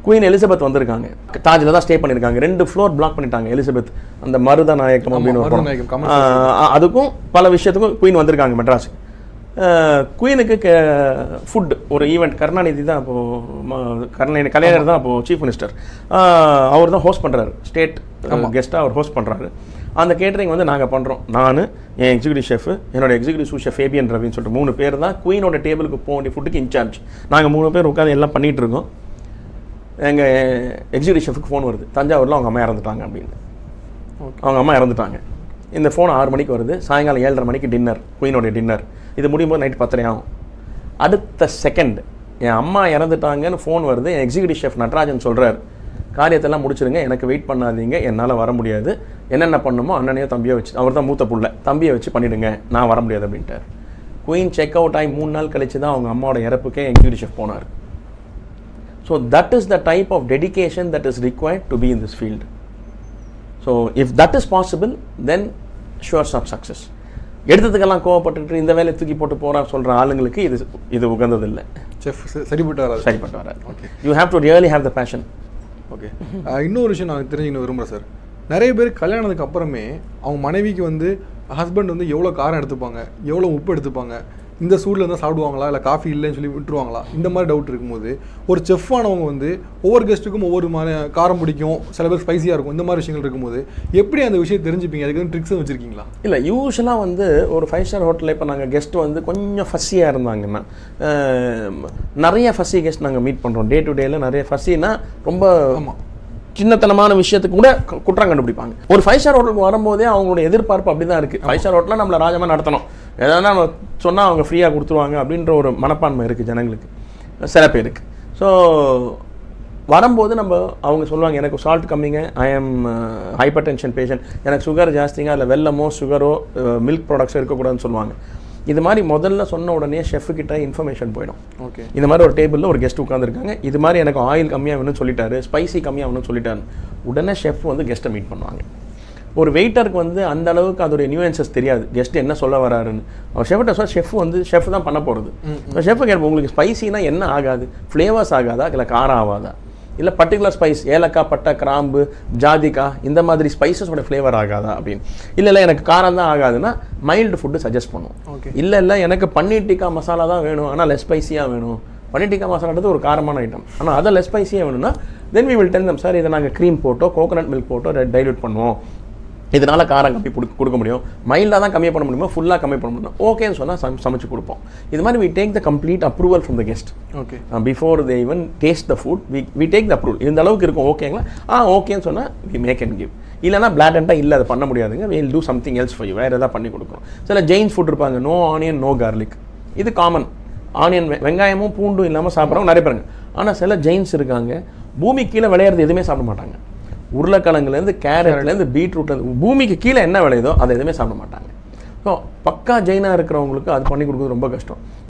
Queen Elizabeth வந்திருக்காங்க, தாஜில் தான் stay பண்ணியிருக்காங்க. 2 ஃப்ளோர் பிளாக் பண்ணிட்டாங்க எலிசபெத், அந்த மருத நாயக்கம் அப்படின்னு ஒரு படம். அதுக்கும் பல விஷயத்துக்கும் குயின் வந்திருக்காங்க மெட்ராஸுக்கு. குயினுக்கு ஃபுட் ஒரு ஈவெண்ட், கருணாநிதி தான் அப்போது கலைஞர் தான் அப்போது சீஃப் மினிஸ்டர், அவர் தான் ஹோஸ்ட் பண்ணுறாரு, ஸ்டேட் கெஸ்ட்டாக அவர் ஹோஸ்ட் பண்ணுறாரு. அந்த கேட்டரிங் வந்து நாங்கள் பண்ணுறோம். நான், என் எக்ஸிக்யூட்டிவ் ஷெஃப், என்னோட எக்ஸிக்யூட்டிவ் சூ ஷெஃப் ஃபேபியன் ரவின்னு சொல்லிட்டு 3 பேர் தான் குயினோட டேபிளுக்கு போக வேண்டிய ஃபுட்டுக்கு இன்சார்ஜ். நாங்கள் 3 பேர் உட்காந்து எல்லாம் பண்ணிகிட்டு இருக்கோம். எங்கள் எக்ஸிக்யூட்டிவ் ஷெஃபுக்கு ஃபோன் வருது, தஞ்சாவூரில் அவங்க அம்மா இறந்துட்டாங்க அப்படின்னு. அவங்க அம்மா இறந்துட்டாங்க. இந்த ஃபோன் 6 மணிக்கு வருது, சாயங்காலம் 7:30 மணிக்கு டின்னர், குயினோடைய டின்னர். இது முடியும் போது நைட் 10:30 ஆகும். அடுத்த செகண்ட் என் அம்மா இறந்துட்டாங்கன்னு ஃபோன் வருது. என் எக்ஸிக்யூட்டிவ் ஷெஃப் நட்ராஜன் சொல்கிறார், காரியத்தெல்லாம் முடிச்சிருங்க, எனக்கு வெயிட் பண்ணாதீங்க, என்னால் வர முடியாது, என்னென்ன பண்ணணுமோ அண்ணனையோ தம்பியோ வச்சு, அவர் தான் மூத்த புள்ள, தம்பியை வச்சு பண்ணிவிடுங்க, நான் வர முடியாது அப்படின்ட்டார். குயின் செக் அவுட் ஆகி 3 நாள் கழிச்சு தான் அவங்க அம்மாவோட இறப்புக்கே எக்ஸிக்யூட்டிவ் ஷெஃப் போனார். So that is the type of dedication that is required to be in this field. So if that is possible then sures of success. எடுத்ததுக்கெல்லாம் கோவப்பட்டு இந்த வேலையை தூக்கி போட்டு போகிறா சொல்கிற ஆளுங்களுக்கு இது உகந்ததில்லை. செஃப் சரிப்பட்டு வராது. Okay, you have to really have the passion. Okay, இன்னொரு விஷயம் நான் தெரிஞ்சுக்கணும் விரும்புகிறேன் சார். நிறைய பேர் கல்யாணத்துக்கு அப்புறமே அவங்க மனைவிக்கு வந்து ஹஸ்பண்ட் வந்து எவ்வளோ காரம் எடுத்துப்பாங்க, எவ்வளோ உப்பு எடுத்துப்பாங்க, இந்த சூடில் இருந்தால் சாப்பிடுவாங்களா இல்லை காஃபி இல்லைன்னு சொல்லி விட்டுருவாங்களா, இந்த மாதிரி டவுட் இருக்கும்போது ஒரு செஃப்பானவங்க வந்து ஒவ்வொரு கெஸ்ட்டுக்கும் ஒவ்வொரு மாதிரி காரம் பிடிக்கும், சில பேர் ஸ்பைஸியாக இருக்கும், இந்த மாதிரி விஷயங்கள் இருக்கும்போது எப்படி அந்த விஷயம் தெரிஞ்சுப்பீங்க? அதுக்கு வந்து ட்ரிக்ஸும் வச்சுருக்கீங்களா? இல்லை, யூஸ்வலாக வந்து ஒரு 5 ஸ்டார் ஹோட்டலில் இப்போ நாங்கள் கெஸ்ட் வந்து கொஞ்சம் ஃபஸ்ஸியாக இருந்தாங்கன்னா, நிறைய ஃபஸ்ஸி கெஸ்ட் நாங்கள் மீட் பண்ணுறோம். டே டு டேயில் நிறைய ஃபஸ்ஸின்னா ரொம்ப சின்னத்தனமான விஷயத்துக்கு கூட குற்றம் கண்டுபிடிப்பாங்க. ஒரு 5 ஸ்டார் ஹோட்டலுக்கு வரும்போதே அவங்களோட எதிர்பார்ப்பு அப்படி தான் இருக்குது. 5 ஸ்டார் ஹோட்டலில் நம்மளை ராஜமாக நடத்தணும், எதாவது நம்ம சொன்னால் அவங்க ஃப்ரீயாக கொடுத்துருவாங்க அப்படின்ற ஒரு மனப்பான்மை இருக்குது ஜனங்களுக்கு, சில பேருக்கு. ஸோ வரும்போது அவங்க சொல்லுவாங்க, எனக்கு சால்ட் கம்மிங்க, I am hypertension patient, எனக்கு சுகர் ஜாஸ்திங்க, அதில் வெல்லமோ சுகரோ மில்க் ப்ராடக்ட்ஸோ இருக்கக்கூடாதுன்னு சொல்லுவாங்க. இது மாதிரி முதல்ல சொன்ன உடனே ஷெஃப்கிட்ட இன்ஃபர்மேஷன் போயிடும். ஓகே, இந்த மாதிரி ஒரு டேபிளில் ஒரு கெஸ்ட் உட்காந்துருக்காங்க, இது மாதிரி எனக்கு ஆயில் கம்மியாக வேணும்னு சொல்லிட்டாரு, ஸ்பைசி கம்மியாக வேணும்னு சொல்லிட்டாரு, உடனே ஷெஃப் வந்து கெஸ்ட்டை மீட் பண்ணுவாங்க. ஒரு வெயிட்டருக்கு வந்து அந்த அளவுக்கு அதோடைய நியூயன்சஸ் தெரியாது, கெஸ்ட் என்ன சொல்ல வராருன்னு. அவர் ஷெஃப்கிட்ட சொல்ல ஷெஃப் தான் பண்ண போகிறது. ஷெஃப் கேட்போம், உங்களுக்கு ஸ்பைசினா என்ன ஆகாது, ஃப்ளேவர்ஸ் ஆகாதா, இல்லை காரம் ஆகாதா, இல்லை பர்டிகுலர் ஸ்பைஸ் ஏலக்காய், பட்டை, கிராம்பு, ஜாதிக்காய் இந்த மாதிரி ஸ்பைசஸோட ஃப்ளேவர் ஆகாதா அப்படின்னு. இல்லை எனக்கு காரம் தான் ஆகாதுன்னா மைல்டு ஃபுட்டு சஜஸ்ட் பண்ணுவோம். ஓகே, இல்லை எனக்கு பன்னீர் டிக்கா மசாலா தான் வேணும், ஆனால் லெஸ் ஸ்பைஸியாக வேணும். பன்னீர் டிக்கா மசாலான்றது ஒரு காரமான ஐட்டம், ஆனால் அதை லெஸ் ஸ்பைஸியாக வேணும்னா then we will tell them, sir இதை நாங்கள் க்ரீம் போட்டோ கோகோனட் மில்க் போட்டோ டைல்யூட் பண்ணுவோம், இதனால் காரம் கம்மி கொடுக்க முடியும், மைல்டாக தான் கம்மி பண்ண முடியுமோ ஃபுல்லாக கம்மி பண்ண முடியும், ஓகேன்னு சொன்னால் சமைச்சு கொடுப்போம். இது மாதிரி we take the complete approval from the guest. Okay, before they even taste the food we take the approval. இந்த அளவுக்கு இருக்கும் ஓகேங்களா, ஓகேன்னு சொன்னால் வி மேக் அண்ட் கிவ். இல்லைனா பிளாட்டண்ட்டாக இல்லை அதை பண்ண முடியாதுங்க, will do something else for you, வேறு எதாவது பண்ணி கொடுக்குறோம். சில ஜெயின்ஸ் ஃபுட் இருப்பாங்க, நோ ஆனியன் நோ கார்லிக், இது காமன். ஆனியன் வெங்காயமும் பூண்டும் இல்லாமல் சாப்பிட்றவங்க நிறைய பேருங்க. ஆனால் சில ஜெயின்ஸ் இருக்காங்க, பூமி கீழே விளையிறது எதுவுமே சாப்பிட மாட்டாங்க. உருளைக்கிழங்குலேருந்து கேரட்லேருந்து பீட்ரூட்லேருந்து பூமிக்கு கீழே என்ன விளையுதோ அதை எதுவுமே சாப்பிட மாட்டாங்க. ஸோ பக்கா ஜெயினாக இருக்கிறவங்களுக்கு அது பண்ணி கொடுக்குறது ரொம்ப கஷ்டம்.